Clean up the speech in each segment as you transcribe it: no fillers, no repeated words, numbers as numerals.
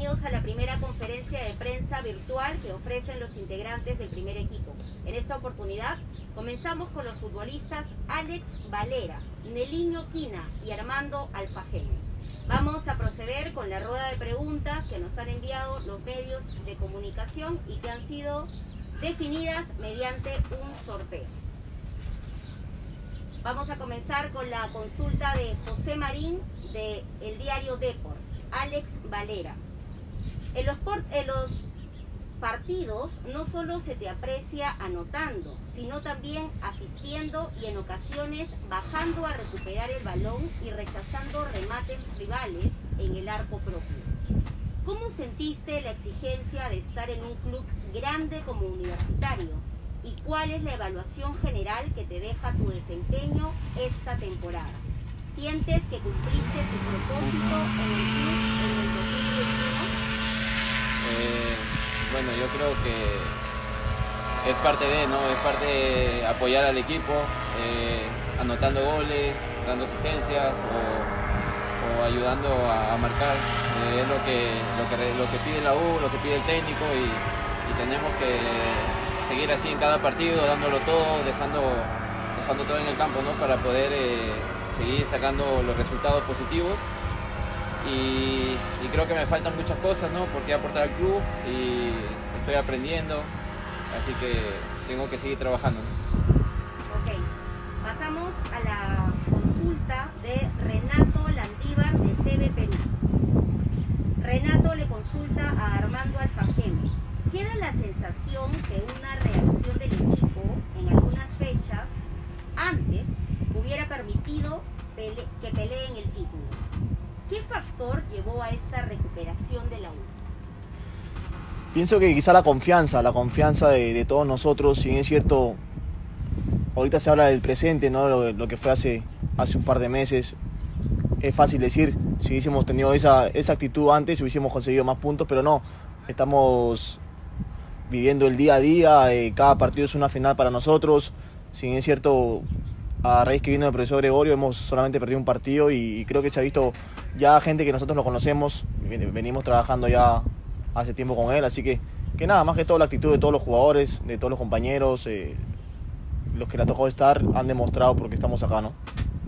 bienvenidos a la primera conferencia de prensa virtual que ofrecen los integrantes del primer equipo. En esta oportunidad comenzamos con los futbolistas Alex Valera, Neliño Quina y Armando Alfajeme. Vamos a proceder con la rueda de preguntas que nos han enviado los medios de comunicación y que han sido definidas mediante un sorteo. Vamos a comenzar con la consulta de José Marín de el diario Deport. Alex Valera. En los partidos no solo se te aprecia anotando, sino también asistiendo y en ocasiones bajando a recuperar el balón y rechazando remates rivales en el arco propio. ¿Cómo sentiste la exigencia de estar en un club grande como Universitario? ¿Y cuál es la evaluación general que te deja tu desempeño esta temporada? ¿Sientes que cumpliste tu propósito en el club en el 2021? Bueno, yo creo que es parte de, ¿no? Es parte de apoyar al equipo, anotando goles, dando asistencias o ayudando a marcar. Es lo que pide la U, lo que pide el técnico y tenemos que seguir así en cada partido, dándolo todo, dejando todo en el campo, ¿no? Para poder seguir sacando los resultados positivos y creo que me faltan muchas cosas, ¿no? Porque aportar al club y estoy aprendiendo, así que tengo que seguir trabajando, ¿no? Ok, pasamos a la consulta de Renato Landívar de TV Perú. Renato le consulta a Armando Alfajeme. ¿Queda la sensación que una reacción del equipo en algunas fechas antes hubiera permitido que peleen el título? ¿Qué factor llevó a esta recuperación de la U? Pienso que quizá la confianza de todos nosotros. Si bien es cierto, ahorita se habla del presente, ¿no? Lo que fue hace un par de meses. Es fácil decir, si hubiésemos tenido esa actitud antes, hubiésemos conseguido más puntos, pero no. Estamos viviendo el día a día, cada partido es una final para nosotros. Si bien es cierto, a raíz que vino el profesor Gregorio hemos solamente perdido un partido y creo que se ha visto ya gente que nosotros lo conocemos, venimos trabajando ya hace tiempo con él, así que nada, más que todo la actitud de todos los jugadores, de todos los compañeros, los que le ha tocado estar han demostrado por qué estamos acá, ¿no?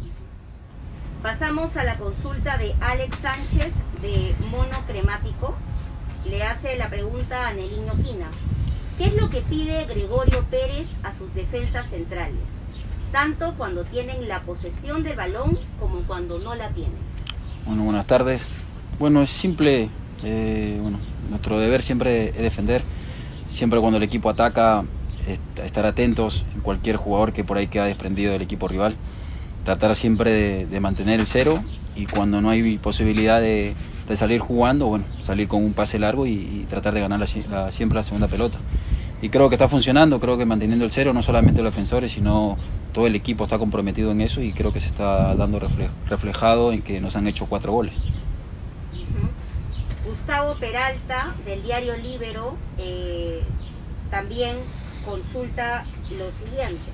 Pasamos a la consulta de Alex Sánchez de Mono Cremático. Le hace la pregunta a Neliño Quina. ¿Qué es lo que pide Gregorio Pérez a sus defensas centrales? Tanto cuando tienen la posesión del balón como cuando no la tienen. Bueno, buenas tardes. Bueno, es simple. Nuestro deber siempre es defender. Siempre cuando el equipo ataca, estar atentos en cualquier jugador que por ahí queda desprendido del equipo rival. Tratar siempre de mantener el cero y cuando no hay posibilidad de salir jugando, bueno, salir con un pase largo y tratar de ganar siempre la segunda pelota. Y creo que está funcionando, creo que manteniendo el cero, no solamente los defensores, sino todo el equipo está comprometido en eso y creo que se está dando reflejado en que nos han hecho 4 goles. Gustavo Peralta, del diario Libero, también consulta lo siguiente.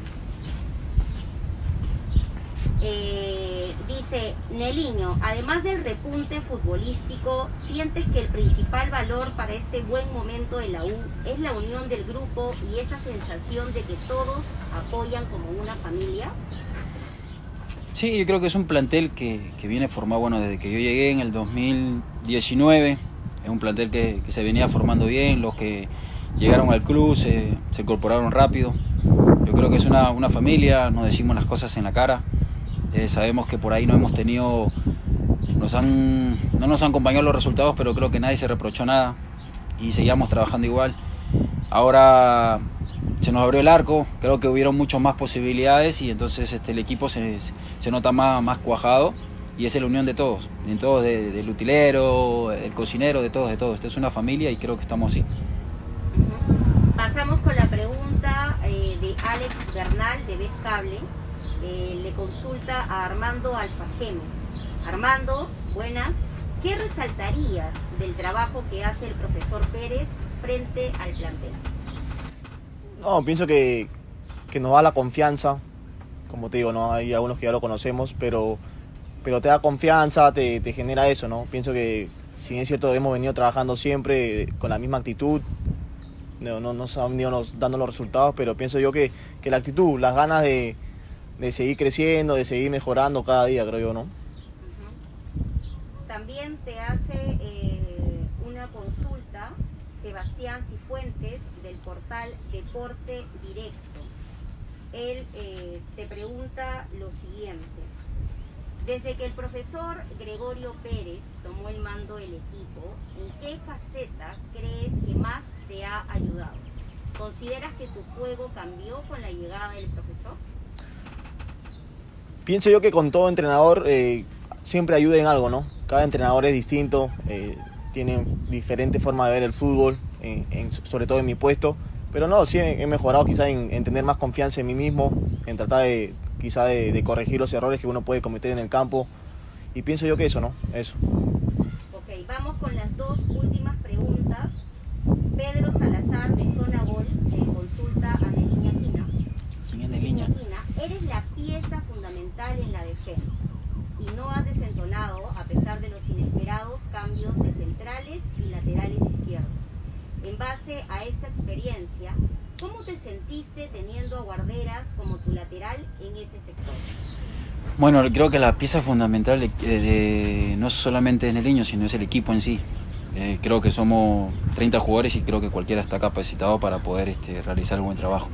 Dice, Neliño, además del repunte futbolístico, ¿sientes que el principal valor para este buen momento de la U es la unión del grupo y esa sensación de que todos apoyan como una familia? Sí, yo creo que es un plantel que viene formado, bueno, desde que yo llegué en el 2019, es un plantel que se venía formando bien, los que llegaron al club se incorporaron rápido. Yo creo que es una familia, nos decimos las cosas en la cara. Sabemos que por ahí no hemos tenido, no nos han acompañado los resultados, pero creo que nadie se reprochó nada y seguíamos trabajando igual. Ahora se nos abrió el arco, creo que hubieron muchas más posibilidades y entonces el equipo se nota más cuajado y es la unión de todos, del utilero, el cocinero, de todos. Esta es una familia y creo que estamos así. Pasamos con la pregunta de Alex Bernal de Vez Cable. Le consulta a Armando Alfajeme. Armando, buenas. ¿Qué resaltarías del trabajo que hace el profesor Pérez frente al plantel? No, pienso que nos da la confianza. Como te digo, no hay algunos que ya lo conocemos, pero te da confianza, te genera eso, ¿no? Pienso que si bien es cierto, hemos venido trabajando siempre con la misma actitud, no nos han venido dando los resultados, pero pienso yo que la actitud, las ganas de seguir creciendo, de seguir mejorando cada día, creo yo, ¿no? También te hace una consulta Sebastián Cifuentes del portal Deporte Directo. Él te pregunta lo siguiente: desde que el profesor Gregorio Pérez tomó el mando del equipo, ¿en qué faceta crees que más te ha ayudado? ¿Consideras que tu juego cambió con la llegada del profesor? Pienso yo que con todo entrenador siempre ayuda en algo, ¿no? Cada entrenador es distinto, tiene diferentes formas de ver el fútbol, sobre todo en mi puesto. Pero no, sí he mejorado quizás en tener más confianza en mí mismo, en tratar de corregir los errores que uno puede cometer en el campo. Y pienso yo que eso, ¿no? Eso. Ok, vamos con las dos últimas preguntas. Pedro Salazar de Zona Gol consulta a Neliña Quina. ¿Quién es Neliña? Quina, eres la pieza fundamental en la defensa y no has desentonado a pesar de los inesperados cambios de centrales y laterales izquierdos. En base a esta experiencia, ¿cómo te sentiste teniendo a Guarderas como tu lateral en ese sector? Bueno, creo que la pieza fundamental no solamente es Neliño, sino es el equipo en sí. Creo que somos 30 jugadores y creo que cualquiera está capacitado para poder realizar un buen trabajo.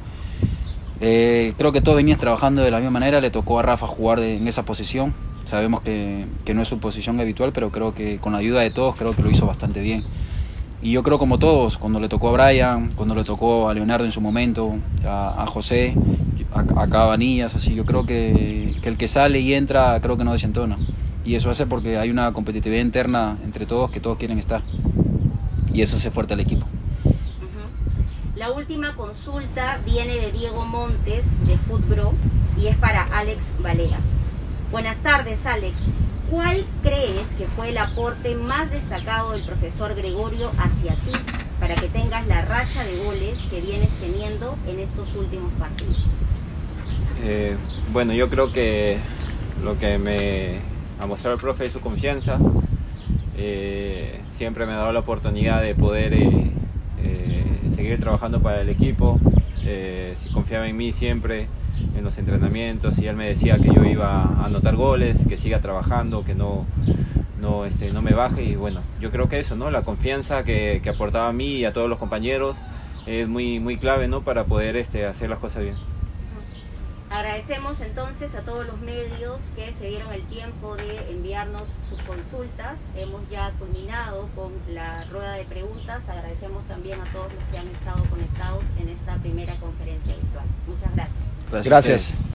Creo que todos venían trabajando de la misma manera. Le tocó a Rafa jugar en esa posición. Sabemos que no es su posición habitual, pero creo que con la ayuda de todos creo que lo hizo bastante bien. Y yo creo, como todos, cuando le tocó a Brian, cuando le tocó a Leonardo en su momento, a José, a Cabanillas, así, yo creo que el que sale y entra creo que no desentona. Y eso hace porque hay una competitividad interna entre todos, que todos quieren estar. Y eso hace fuerte al equipo. La última consulta viene de Diego Montes, de Footbro, y es para Alex Valera. Buenas tardes, Alex. ¿Cuál crees que fue el aporte más destacado del profesor Gregorio hacia ti para que tengas la racha de goles que vienes teniendo en estos últimos partidos? Bueno, yo creo que lo que me ha mostrado el profe es su confianza. Siempre me ha dado la oportunidad de poder seguir trabajando para el equipo. Si confiaba en mí siempre en los entrenamientos, y él me decía que yo iba a anotar goles, que siga trabajando, que no me baje. Y bueno, yo creo que eso, ¿no? La confianza que aportaba a mí y a todos los compañeros es muy clave, ¿no? Para poder hacer las cosas bien. Agradecemos entonces a todos los medios que se dieron el tiempo de enviarnos sus consultas. Hemos ya culminado con la rueda de preguntas. Agradecemos también a todos los que han estado conectados en esta primera conferencia virtual. Muchas gracias. Gracias.